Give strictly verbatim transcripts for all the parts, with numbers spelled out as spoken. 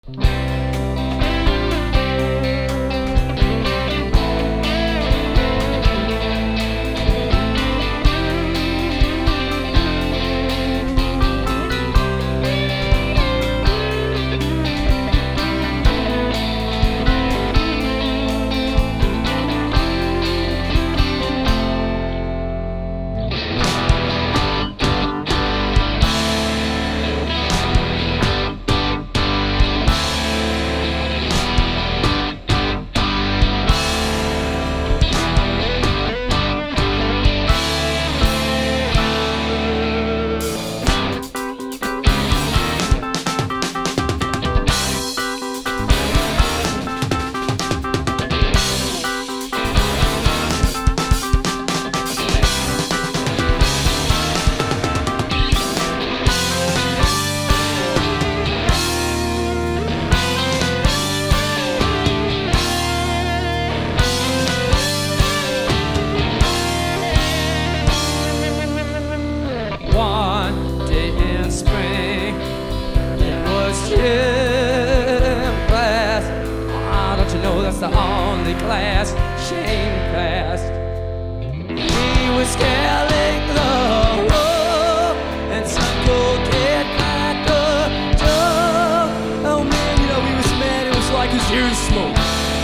That's the only class Shane passed. He was scaling the road, and some cool kid like a Joe. Oh man, you know he was mad. It was like his ears smoked.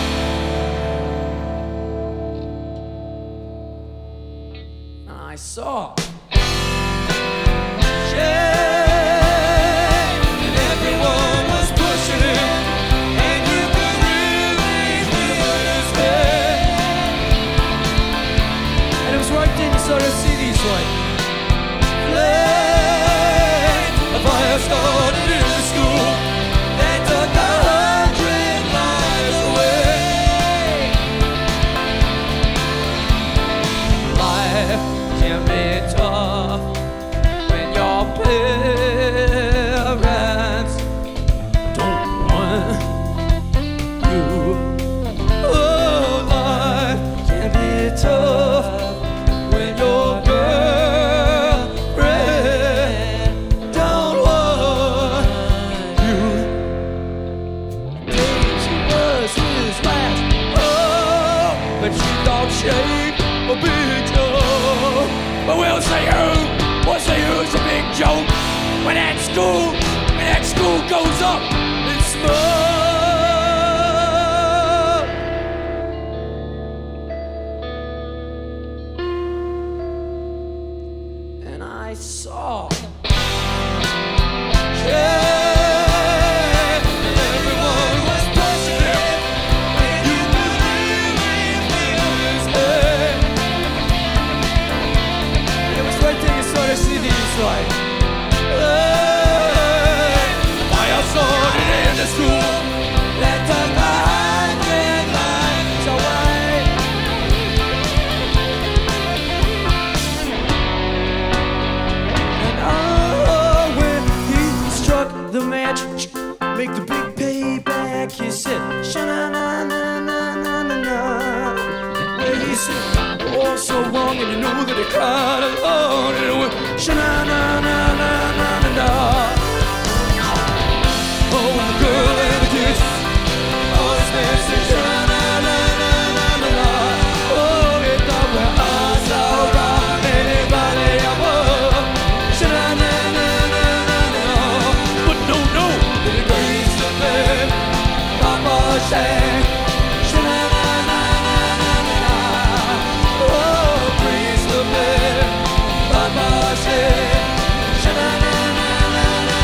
I saw sort of see these like flames. A fire started in the school that took a hundred miles away. Life can be tough when your parents don't want you. Oh, life can be tough. Shape a big joke, but we'll say who, we'll say who's a big joke when that school, when that school goes up in smoke. And I saw yeah. Like, hey, fire started in the school that took a hundred miles away. And oh, when he struck the match, make the big payback, he said, sha-na-na-na-na-na-na-na. And he said, oh, so wrong, and you know that he cried alone, and it went, sha-na-na-na-na-na-na. Oh, the girl and the kids, oh, it's dancing, sha-na-na-na-na-na-na. Oh, they thought we're all so wrong, anybody above, sha-na-na-na-na-na-na. But no, no, it agrees to bed, Papa sang, sha-na-na-na-na-na-na. Oh, please to bed, Papa sang, sha-na-na-na-na-na.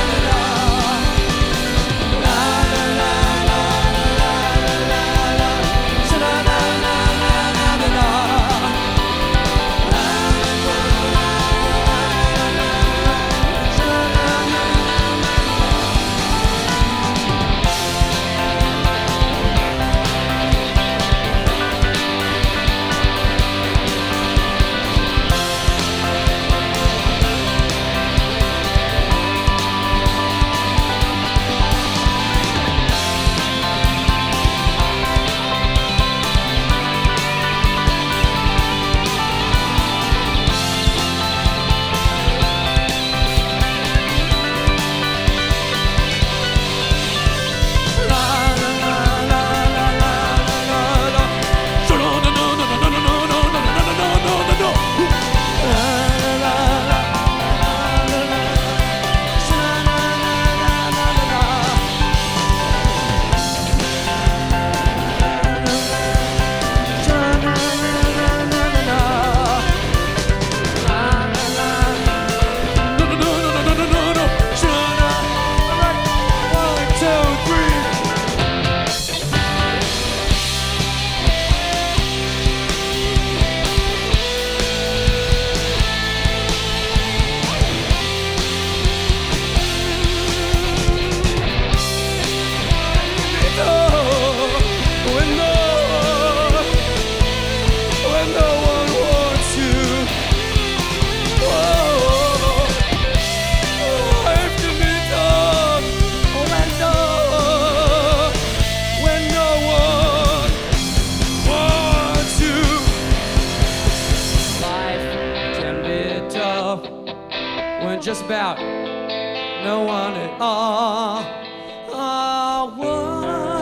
and just about no one at all. Oh, one.